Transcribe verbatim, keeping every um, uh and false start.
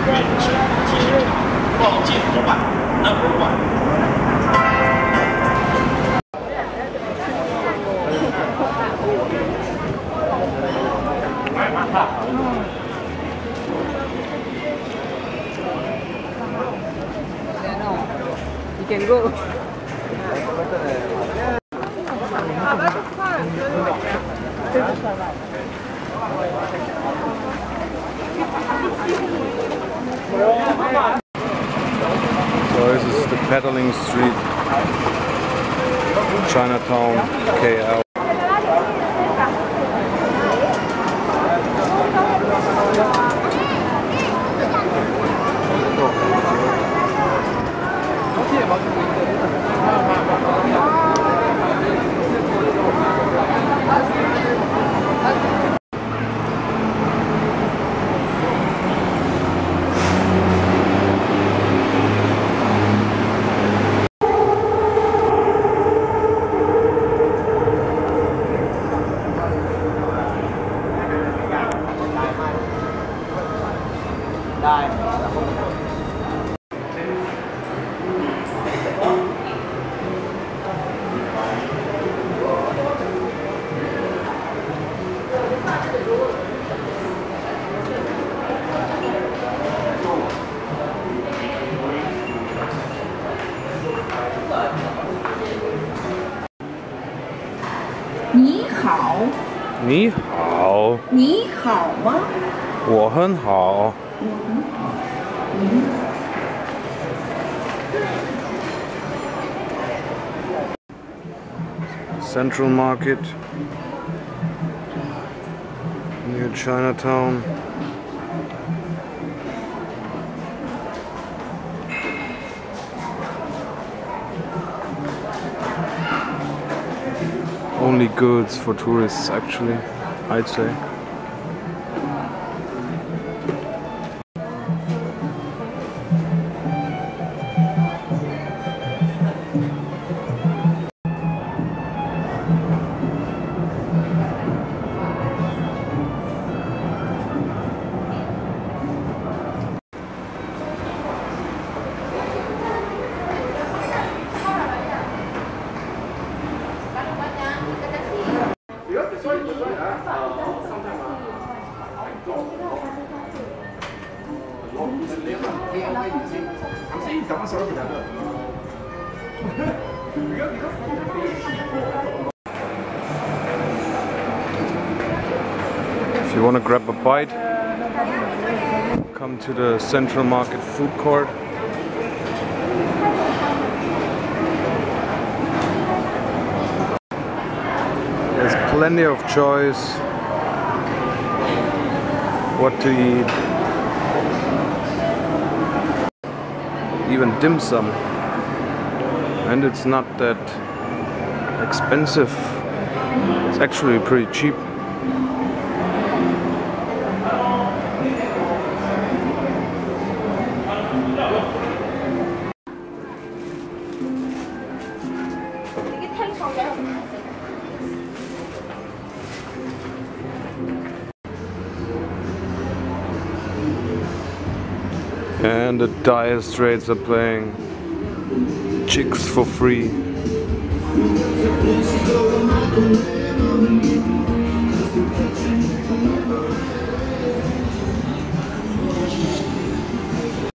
原汁鸡肉，爆筋模板 Number One。 Can go. So this is the Petaling Street, Chinatown, K L. Ni hao. Ni hao. Ni hao 吗？ 我很好。Central Market near Chinatown. Only goods for tourists, actually, I'd say. If you want to grab a bite, come to the Central Market food court. There's plenty of choice what to eat. Even dim sum. And it's not that expensive. It's actually pretty cheap. And the Dire Straits are playing Chicks for Free.